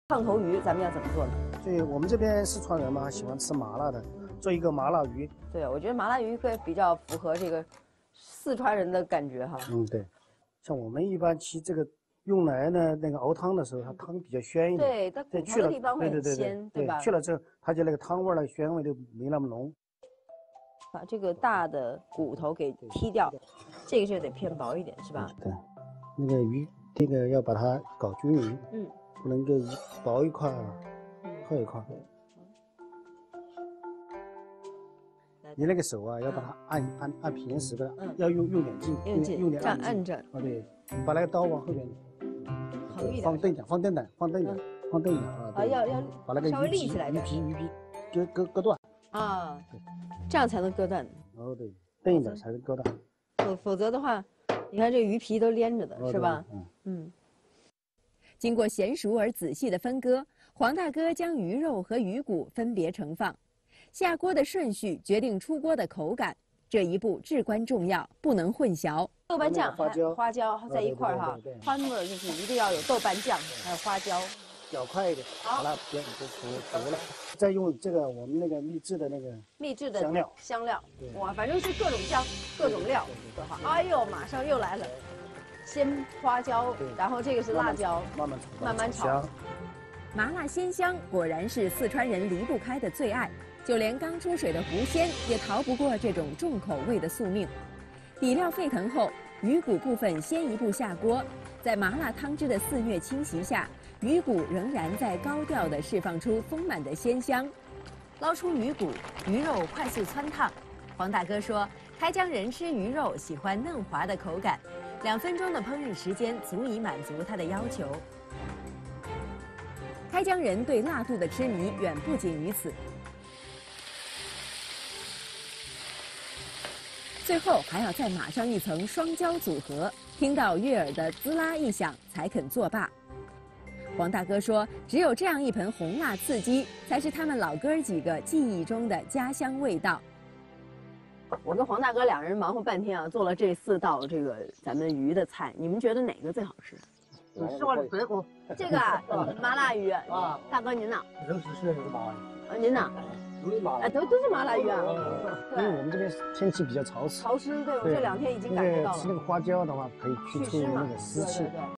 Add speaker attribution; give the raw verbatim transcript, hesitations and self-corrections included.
Speaker 1: 烫头鱼咱们要怎么做呢？
Speaker 2: 所以我们这边四川人嘛，喜欢吃麻辣的，做一个麻辣鱼。
Speaker 1: 对，我觉得麻辣鱼会比较符合这个四川人的感觉哈。
Speaker 2: 嗯，对。像我们一般吃这个用来呢，那个熬汤的时候，它汤比较鲜一点。
Speaker 1: 对，它骨头的地方会很鲜，
Speaker 2: 对
Speaker 1: 吧？
Speaker 2: 去了之后，它就那个汤味儿、那个鲜味就没那么浓。
Speaker 1: 把这个大的骨头给剔掉，这个就得偏薄一点，是吧？
Speaker 2: 对，那个鱼，这个要把它搞均匀。嗯。不能够薄一块，厚一块。你那个手啊，要把它按按按平时的，要用用点劲，
Speaker 1: 用劲，
Speaker 2: 用点
Speaker 1: 这样按着。
Speaker 2: 哦，对，把那个刀往后边，
Speaker 1: 横一点，
Speaker 2: 放钝点，放钝点，放钝点，放钝点啊！
Speaker 1: 啊，要要
Speaker 2: 把那个
Speaker 1: 稍微立起来
Speaker 2: 鱼皮鱼皮割割割断
Speaker 1: 啊，这样才能割断。
Speaker 2: 哦，对，钝一点才能割断。
Speaker 1: 否否则的话，你看这个鱼皮都连着的，是吧？
Speaker 2: 嗯
Speaker 1: 嗯。
Speaker 3: 经过娴熟而仔细的分割，黄大哥将鱼肉和鱼骨分别盛放，下锅的顺序决定出锅的口感，这一步至关重要，不能混淆。
Speaker 1: 豆瓣酱、花椒、花椒在一块儿哈，川味儿就是一定要有豆瓣酱，还有花椒，
Speaker 2: 搅快一点，好了，别就糊糊了。再用这个我们那个秘制的那个
Speaker 1: 秘制的
Speaker 2: 香料，
Speaker 1: 香料，哇，反正是各种酱、各种料都好。哎呦，马上又来了。先花椒，然后这个是辣椒，
Speaker 2: 慢慢炒，
Speaker 1: 慢慢炒。
Speaker 3: 麻辣鲜香果然是四川人离不开的最爱，就连刚出水的狐仙也逃不过这种重口味的宿命。底料沸腾后，鱼骨部分先一步下锅，在麻辣汤汁的肆虐侵袭下，鱼骨仍然在高调地释放出丰满的鲜香。捞出鱼骨，鱼肉快速汆烫。黄大哥说，开江人吃鱼肉喜欢嫩滑的口感。两分钟的烹饪时间足以满足他的要求。开江人对辣度的痴迷远不仅于此，最后还要再码上一层双椒组合，听到悦耳的滋啦一响才肯作罢。黄大哥说，只有这样一盆红辣刺激，才是他们老哥儿几个记忆中的家乡味道。
Speaker 1: 我跟黄大哥两人忙活半天啊，做了这四道这个咱们鱼的菜，你们觉得哪个最好吃？
Speaker 4: 你喜欢这个？
Speaker 1: 这个啊，麻辣鱼啊，大哥您呢？
Speaker 4: 肉是是麻辣鱼。
Speaker 1: 啊，您呢？
Speaker 4: 都是麻辣。
Speaker 1: 哎，都都是麻辣鱼啊。
Speaker 2: 因为我们这边天气比较潮湿。
Speaker 1: 潮湿，对，我这两天已经感觉到了。
Speaker 2: 吃那个花椒的话，可以去除那个湿气。